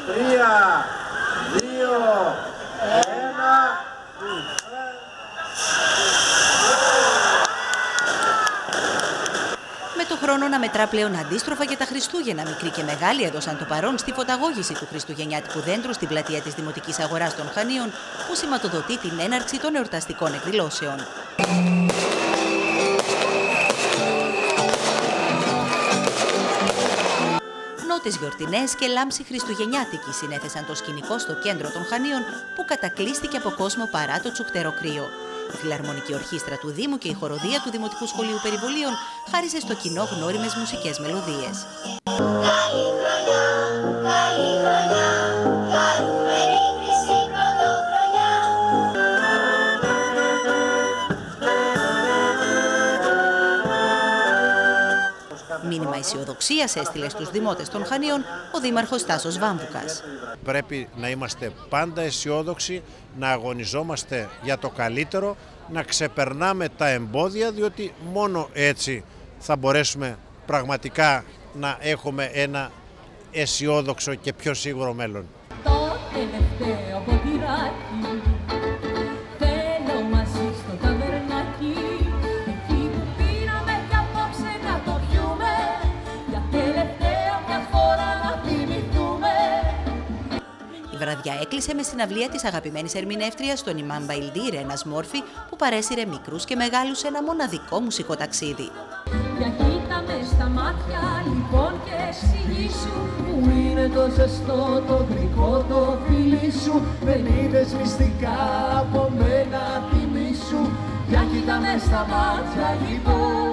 Με το χρόνο να μετρά πλέον αντίστροφα για τα Χριστούγεννα, μικροί και μεγάλοι έδωσαν το παρόν στη φωταγώγηση του χριστουγεννιάτικου δέντρου στην πλατεία της Δημοτικής Αγοράς των Χανίων, που σηματοδοτεί την έναρξη των εορταστικών εκδηλώσεων. Νότες γιορτινές και λάμψη χριστουγεννιάτικη συνέθεσαν το σκηνικό στο κέντρο των Χανίων, που κατακλείστηκε από κόσμο παρά το τσουχτερό κρύο. Η Φιλαρμονική Ορχήστρα του Δήμου και η χοροδία του Δημοτικού Σχολείου Περιβολίων χάρισε στο κοινό γνώριμες μουσικές μελωδίες. Μήνυμα αισιοδοξίας έστειλε στους δημότες των Χανίων ο Δήμαρχος Τάσος Βάμβουκας. Πρέπει να είμαστε πάντα αισιόδοξοι, να αγωνιζόμαστε για το καλύτερο, να ξεπερνάμε τα εμπόδια, διότι μόνο έτσι θα μπορέσουμε πραγματικά να έχουμε ένα αισιόδοξο και πιο σίγουρο μέλλον. Το τελευταίο ποτηράκι θέλω μαζί στο ταβερνάκι, εκεί που πήραμε κι απόψε να το πιούμε, για τελευταία μια φορά να θυμηθούμε. Η βραδιά έκλεισε με συναυλία της αγαπημένης ερμηνεύτριας των Ιμάν Μπαϊλντή, Ρένας Μόρφη, που παρέσυρε μικρούς και μεγάλους σε ένα μοναδικό μουσικό ταξίδι. Για κοίτα με στα μάτια λοιπόν και εξηγήσου που είναι το ζεστό, το γλυκό, το φιλί σου. Δεν είδες μυστικά από μένα θυμίσου. Για κοίτα με στα μάτια λοιπόν.